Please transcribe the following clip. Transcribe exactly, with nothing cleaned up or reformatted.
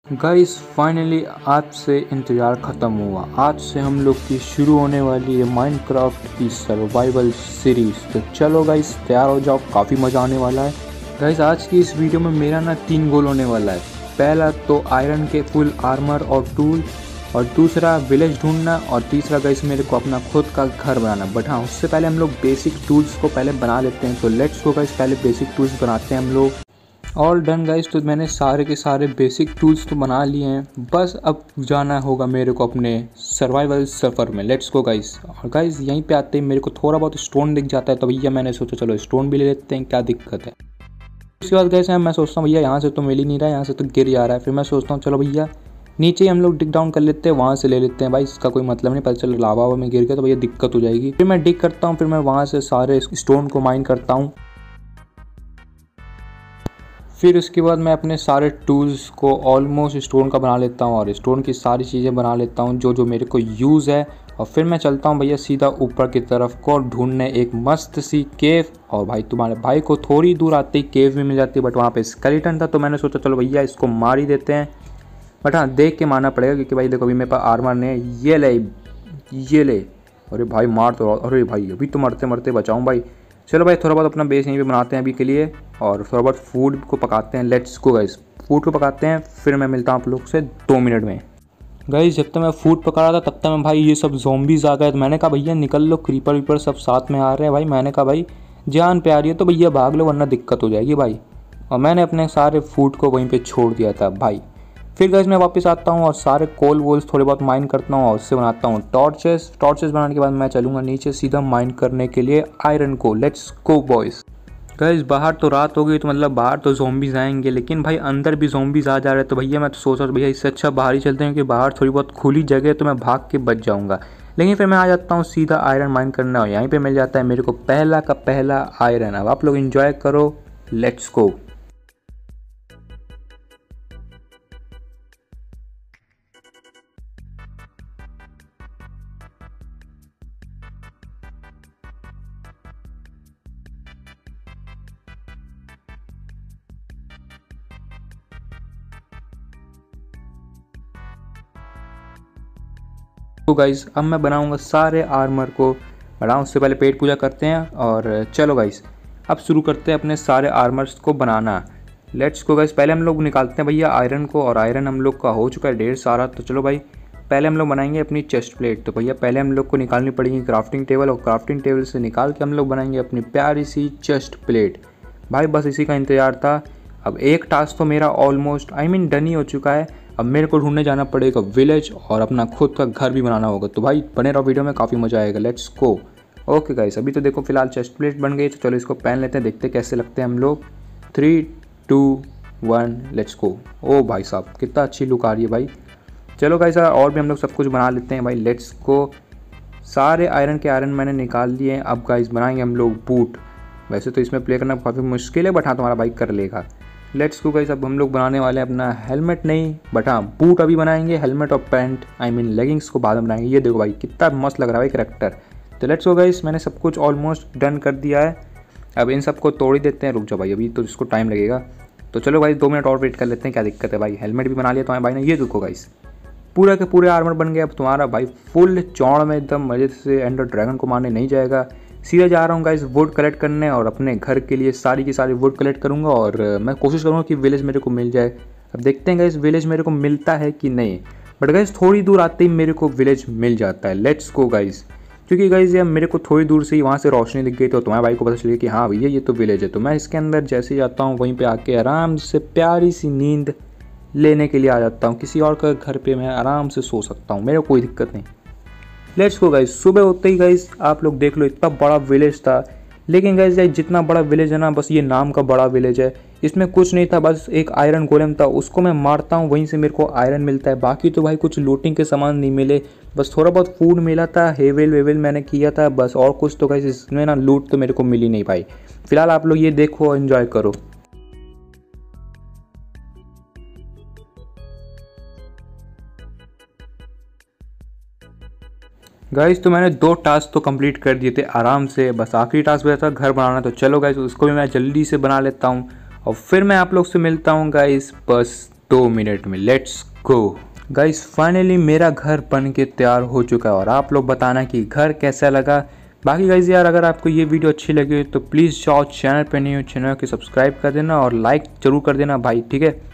Guys finally आज से इंतज़ार ख़त्म हुआ। आज से हम लोग की शुरू होने वाली है माइनक्राफ्ट की सर्वाइवल सीरीज़। तो चलो गाइस तैयार हो जाओ, काफ़ी मज़ा आने वाला है। गाइस आज की इस वीडियो में मेरा ना तीन गोल होने वाला है। पहला तो आयरन के फुल आर्मर और टूल, और दूसरा विलेज ढूंढना, और तीसरा गाइस मेरे को अपना खुद का घर बनाना। बट हाँ, उससे पहले हम लोग बेसिक टूल्स को पहले बना लेते हैं। तो लेट्स गो गाइस, पहले बेसिक टूल्स बनाते हैं हम लोग। ऑल डन गाइस, तो मैंने सारे के सारे बेसिक टूल्स तो बना लिए हैं। बस अब जाना होगा मेरे को अपने सर्वाइवल सफ़र में। Let's go guys. और गाइस यहीं पे आते ही मेरे को थोड़ा बहुत स्टोन दिख जाता है, तो भैया मैंने सोचा चलो स्टोन भी ले लेते हैं, क्या दिक्कत है। उसके बाद गाइस मैं सोचता हूँ भैया यहाँ से तो मिल ही नहीं रहा है, यहाँ से तो गिर जा रहा है। फिर मैं सोचता हूँ चलो भैया नीचे ही हम लोग डिग डाउन कर लेते हैं, वहाँ से ले लेते हैं। भाई इसका कोई मतलब नहीं, पता चलो लावा में गिर गया तो भैया दिक्कत हो जाएगी। फिर मैं डिग करता हूँ, फिर मैं वहाँ से सारे स्टोन को माइन करता हूँ। फिर उसके बाद मैं अपने सारे टूल्स को ऑलमोस्ट स्टोन का बना लेता हूँ, और स्टोन की सारी चीज़ें बना लेता हूँ जो जो मेरे को यूज़ है। और फिर मैं चलता हूँ भैया सीधा ऊपर की तरफ को ढूंढने एक मस्त सी केव। और भाई तुम्हारे भाई को थोड़ी दूर आते ही केव भी मिल जाती है, बट वहाँ पे स्केलेटन था, तो मैंने सोचा चलो भैया इसको मार ही देते हैं। बट हाँ, देख के मारना पड़ेगा क्योंकि भाई देखो अभी मेरे पास आर्मर नहीं है। ये ले ये ले अरे भाई मार तो, अरे भाई अभी तो मरते मरते बचाऊँ भाई। चलो भाई थोड़ा बहुत अपना बेस यहीं पे बनाते हैं अभी के लिए, और थोड़ा बहुत फूड को पकाते हैं। लेट्स गो गाइस, फूड को पकाते हैं, फिर मैं मिलता हूँ आप लोग से दो मिनट में। गाइस जब तक मैं फूड पका रहा था तब तक मैं भाई ये सब ज़ॉम्बीज़ आ गए, तो मैंने कहा भैया निकल लो, क्रीपर वीपर सब साथ में आ रहे हैं भाई। मैंने कहा भाई जान पे आ रही है तो भैया भाग लो वरना दिक्कत हो जाएगी भाई। और मैंने अपने सारे फूड को वहीं पर छोड़ दिया था भाई। फिर गाइस मैं वापस आता हूँ और सारे कोल वोल्स थोड़े बहुत माइन करता हूँ, और उससे बनाता हूँ टॉर्चेस। टॉर्चेस बनाने के बाद मैं चलूँगा नीचे सीधा माइन करने के लिए आयरन को। Let's go boys. गाइस बाहर तो रात हो गई, तो मतलब बाहर तो ज़ॉम्बीज़ आएंगे, लेकिन भाई अंदर भी ज़ॉम्बीज़ आ जा रहे हैं। तो भैया मैं तो सोच रहा हूँ भैया इससे अच्छा बाहर ही चलते हैं, क्योंकि बाहर थोड़ी बहुत खुली जगह है तो मैं भाग के बच जाऊँगा। लेकिन फिर मैं आ जाता हूँ सीधा आयरन माइन करना, और यहीं पर मिल जाता है मेरे को पहला का पहला आयरन। अब आप लोग इंजॉय करो, लेट्स गो। तो गाइस अब मैं बनाऊंगा सारे आर्मर को। बनाऊँ उससे पहले पेट पूजा करते हैं, और चलो गाइस अब शुरू करते हैं अपने सारे आर्मर्स को बनाना। Let's go guys. पहले हम लोग निकालते हैं भैया आयरन को, और आयरन हम लोग का हो चुका है ढेर सारा। तो चलो भाई पहले हम लोग बनाएंगे अपनी चेस्ट प्लेट। तो भैया पहले हम लोग को निकालनी पड़ेगी क्राफ्टिंग टेबल, और क्राफ्टिंग टेबल से निकाल के हम लोग बनाएंगे अपनी प्यारी सी चेस्ट प्लेट। भाई बस इसी का इंतज़ार था। अब एक टास्क तो मेरा ऑलमोस्ट आई मीन डन ही हो चुका है। अब मेरे को ढूंढने जाना पड़ेगा विलेज, और अपना खुद का घर भी बनाना होगा। तो भाई बने रहो वीडियो में, काफ़ी मज़ा आएगा। Let's go. ओके गाइस, अभी तो देखो फिलहाल चेस्ट प्लेट बन गई, तो चलो इसको पहन लेते हैं, देखते कैसे लगते हैं हम लोग। Three two one let's go. ओ भाई साहब कितना अच्छी लुक आ रही है भाई। चलो गाइस और भी हम लोग सब कुछ बना लेते हैं भाई। Let's go. सारे आयरन के आयरन मैंने निकाल लिए हैं। अब गाइस बनाएंगे हम लोग बूट। वैसे तो इसमें प्ले करना काफ़ी मुश्किल है, बट हाँ तुम्हारा भाई कर लेगा। लेट्स गो गाइस, अब हम लोग बनाने वाले हैं अपना हेलमेट नहीं, बट हाँ बूट अभी बनाएंगे। हेलमेट और पैंट आई मीन लेगिंग्स को बाद में बनाएंगे। ये देखो भाई कितना मस्त लग रहा है भाई करैक्टर। तो लेट्स गो गाइस, मैंने सब कुछ ऑलमोस्ट डन कर दिया है। अब इन सबको तोड़ ही देते हैं। रुक जाओ भाई, अभी तो इसको टाइम लगेगा। तो चलो भाई दो मिनट और वेट कर लेते हैं, क्या दिक्कत है भाई। हेलमेट भी बना लिया तुम्हारे भाई ने। ये देखो गाइस पूरा के पूरे आर्मर बन गया। अब तुम्हारा भाई फुल चौड़ में एकदम मजे से एंडर ड्रैगन को मारने नहीं जाएगा। सीधा जा रहा हूँ गाइस वुड कलेक्ट करने, और अपने घर के लिए सारी की सारी वुड कलेक्ट करूँगा, और मैं कोशिश करूँगा कि विलेज मेरे को मिल जाए। अब देखते हैं गाइस विलेज मेरे को मिलता है कि नहीं, बट गाइस थोड़ी दूर आते ही मेरे को विलेज मिल जाता है। लेट्स गो गाइस, क्योंकि गाइस यार मेरे को थोड़ी दूर से ही वहाँ से रोशनी दिख गई, तो तुम्हारे भाई को पता चल गया कि हाँ भैया ये तो विलेज है। तो मैं इसके अंदर जैसे ही जाता हूँ वहीं पर आके आराम से प्यारी सी नींद लेने के लिए आ जाता हूँ। किसी और का घर पे मैं आराम से सो सकता हूँ, मेरे को कोई दिक्कत नहीं। Let's go guys. सुबह होते ही गाइस आप लोग देख लो इतना बड़ा विलेज था, लेकिन गाइस यार जितना बड़ा विलेज है ना, बस ये नाम का बड़ा विलेज है। इसमें कुछ नहीं था, बस एक आयरन गोलेम था, उसको मैं मारता हूँ वहीं से मेरे को आयरन मिलता है। बाकी तो भाई कुछ लूटिंग के सामान नहीं मिले, बस थोड़ा बहुत फूड मिला था, हेवेल वेवेल मैंने किया था बस, और कुछ तो गाइस इसमें ना लूट तो मेरे को मिली नहीं भाई। फिलहाल आप लोग ये देखो और एंजॉय करो। गाइस तो मैंने दो टास्क तो कंप्लीट कर दिए थे आराम से, बस आखिरी टास्क बचा था घर बनाना। तो चलो गाइस उसको भी मैं जल्दी से बना लेता हूँ, और फिर मैं आप लोग से मिलता हूँ गाइस बस दो मिनट में। लेट्स गो गाइस, फाइनली मेरा घर बन के तैयार हो चुका है और आप लोग बताना कि घर कैसा लगा। बाकी गाइस यार, अगर आपको ये वीडियो अच्छी लगी तो प्लीज़ जाओ चैनल पे नहीं हो चैनल को सब्सक्राइब कर देना और लाइक ज़रूर कर देना भाई, ठीक है।